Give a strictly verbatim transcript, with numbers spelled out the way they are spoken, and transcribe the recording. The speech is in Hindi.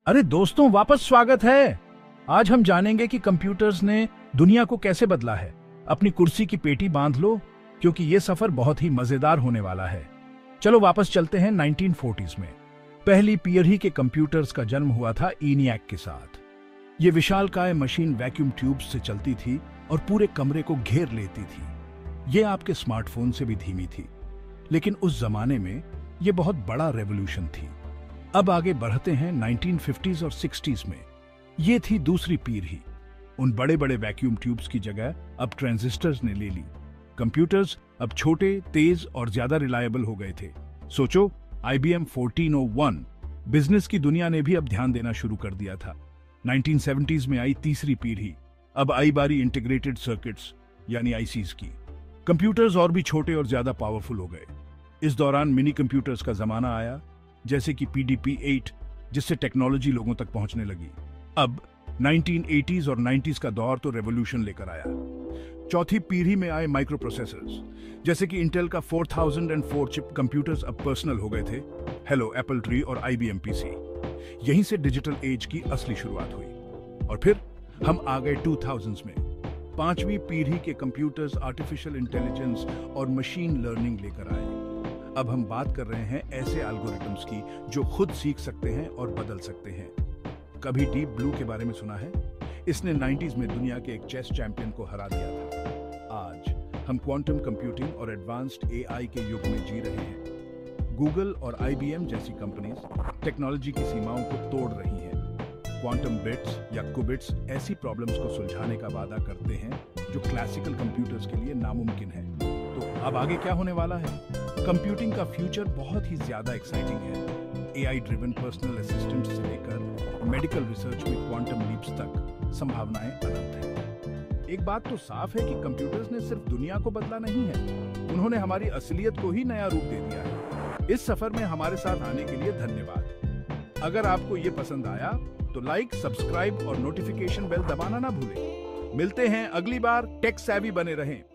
अरे दोस्तों, वापस स्वागत है। आज हम जानेंगे कि कंप्यूटर्स ने दुनिया को कैसे बदला है। अपनी कुर्सी की पेटी बांध लो, क्योंकि ये सफर बहुत ही मजेदार होने वाला है। चलो वापस चलते हैं नाइनटीन फोर्टीज़ में। पहली पीढ़ी के कंप्यूटर्स का जन्म हुआ था ईनियाक के साथ। ये विशालकाय मशीन वैक्यूम ट्यूब्स से चलती थी और पूरे कमरे को घेर लेती थी। ये आपके स्मार्टफोन से भी धीमी थी, लेकिन उस जमाने में ये बहुत बड़ा रेवोल्यूशन थी। अब आगे बढ़ते हैं नाइनटीन फिफ्टीज़ और सिक्सटीज़ में। ये थी दूसरी पीढ़ी। उन बड़े बड़े वैक्यूम ट्यूब्स की जगह अब ट्रांजिस्टर्स ने ले ली। कंप्यूटर्स अब छोटे, तेज और ज्यादा रिलायबल हो गए थे। सोचो, I B M fourteen O one. Business की दुनिया ने भी अब ध्यान देना शुरू कर दिया था। नाइनटीन सेवेंटीज़ में आई तीसरी पीढ़ी। अब आई बारी इंटीग्रेटेड सर्किट्स यानी आई सीज़ की। कंप्यूटर्स और भी छोटे और ज्यादा पावरफुल हो गए। इस दौरान मिनी कंप्यूटर्स का जमाना आया, जैसे कि पी डी पी एट, जिससे टेक्नोलॉजी लोगों तक पहुंचने लगी। अब नाइनटीन एटीज़ और नाइंटीज़ का दौर तो रेवोल्यूशन लेकर आया। चौथी पीढ़ी में आए माइक्रो प्रोसेसर्स, जैसे कि इंटेल का four thousand four chip computers अब पर्सनल हो गए थे। हेलो, एप्पल ट्री और I B M P C. यहीं से डिजिटल एज की असली शुरुआत हुई। और फिर हम आ गए टू थाउज़ेंड्स में। पांचवी पीढ़ी के कंप्यूटर्स आर्टिफिशियल इंटेलिजेंस और मशीन लर्निंग लेकर आए। अब हम बात कर रहे हैं ऐसे एल्गोरिथम्स की जो खुद सीख सकते हैं और बदल सकते हैं। कभी डीप ब्लू के बारे में सुना है? इसने नाइंटीज़ में दुनिया के एक चेस चैंपियन को हरा दिया था। आज हम क्वांटम कंप्यूटिंग और एडवांस्ड ए आई के युग में जी रहे हैं। गूगल और आई बी एम जैसी कंपनीज टेक्नोलॉजी की सीमाओं को तोड़ रही हैं। क्वांटम बिट्स या कुबिट्स ऐसी प्रॉब्लम्स को सुलझाने का वादा करते हैं जो क्लासिकल कंप्यूटर्स के लिए नामुमकिन है। तो अब आगे क्या होने वाला है? कंप्यूटिंग का फ्यूचर बहुत ही ज्यादा एक्साइटिंग है। A I driven personal assistant से लेकर मेडिकल रिसर्च में क्वांटम लीप्स तक संभावनाएं अनंत हैं। एक बात तो साफ है कि कंप्यूटर्स ने सिर्फ दुनिया को बदला नहीं है, उन्होंने हमारी असलियत को ही नया रूप दे दिया है। इस सफर में हमारे साथ आने के लिए धन्यवाद। अगर आपको ये पसंद आया तो लाइक, सब्सक्राइब और नोटिफिकेशन बेल दबाना ना भूलें। मिलते हैं अगली बार। टेक सेवी बने रहें।